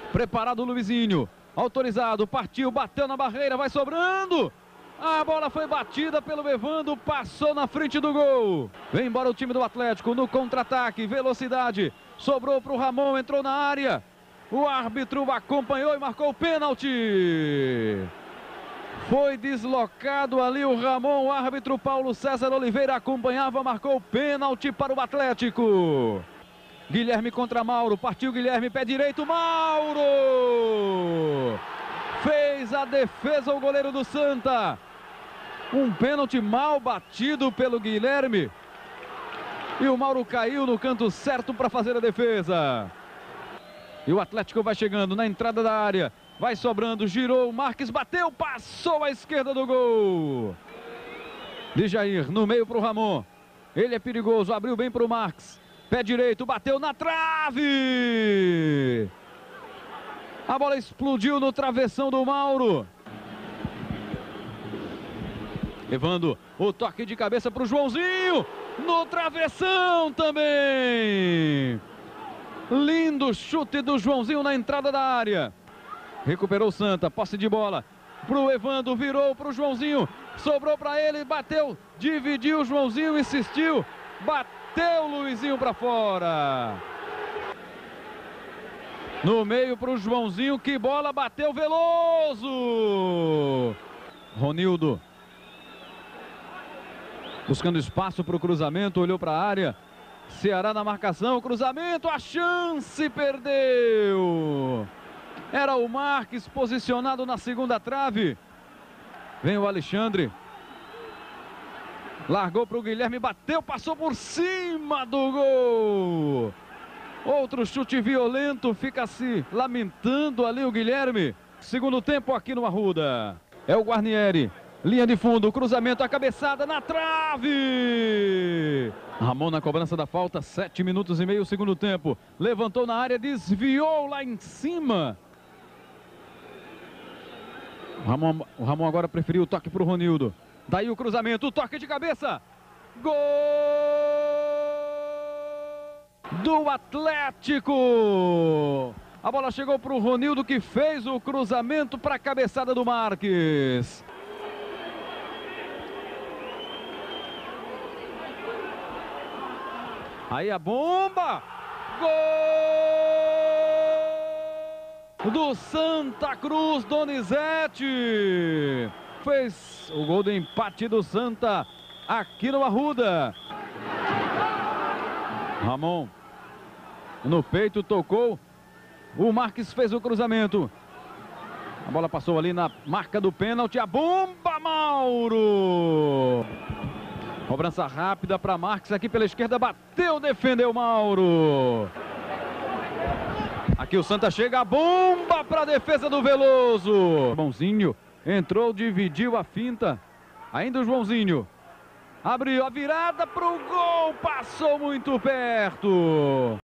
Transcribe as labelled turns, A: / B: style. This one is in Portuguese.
A: Preparado o Luizinho. Autorizado, partiu, bateu na barreira, vai sobrando. A bola foi batida pelo Evandro, passou na frente do gol. Vem embora o time do Atlético no contra-ataque, velocidade. Sobrou para o Ramon, entrou na área. O árbitro acompanhou e marcou o pênalti. Foi deslocado ali o Ramon, o árbitro Paulo César Oliveira acompanhava, marcou o pênalti para o Atlético. Guilherme contra Mauro, partiu Guilherme, pé direito, Mauro! Fez a defesa o goleiro do Santa. Um pênalti mal batido pelo Guilherme. E o Mauro caiu no canto certo para fazer a defesa. E o Atlético vai chegando na entrada da área. Vai sobrando, girou, Marques bateu, passou à esquerda do gol. De Jair, no meio para o Ramon. Ele é perigoso, abriu bem para o Marques. Pé direito, bateu na trave. A bola explodiu no travessão do Mauro. Levando o toque de cabeça para o Joãozinho. No travessão também. Lindo chute do Joãozinho na entrada da área. Recuperou o Santa, posse de bola para o Evandro, virou para o Joãozinho. Sobrou para ele, bateu, dividiu o Joãozinho, insistiu. Bateu o Luizinho para fora. No meio para o Joãozinho, que bola, bateu Veloso. Ronildo. Buscando espaço para o cruzamento, olhou para a área. Ceará na marcação, cruzamento, a chance, perdeu. Era o Marques posicionado na segunda trave. Vem o Alexandre. Largou para o Guilherme, bateu, passou por cima do gol. Outro chute violento, fica se lamentando ali o Guilherme. Segundo tempo aqui no Arruda. É o Guarnieri. Linha de fundo, cruzamento, a cabeçada na trave. Ramon na cobrança da falta, 7 minutos e meio, segundo tempo. Levantou na área, desviou lá em cima. O Ramon agora preferiu o toque para o Ronildo. Daí o cruzamento, o toque de cabeça. Gol do Atlético. A bola chegou para o Ronildo, que fez o cruzamento para a cabeçada do Marques. Aí a bomba. Gol do Santa Cruz, Donizete. Fez o gol do empate do Santa aqui no Arruda. Ramon no peito, tocou. O Marques fez o cruzamento. A bola passou ali na marca do pênalti. A bomba, Mauro. Cobrança rápida para Marques aqui pela esquerda. Bateu, defendeu Mauro. Aqui o Santa chega. A bomba para a defesa do Veloso. Joãozinho entrou, dividiu a finta. Ainda o Joãozinho. Abriu a virada para o gol. Passou muito perto.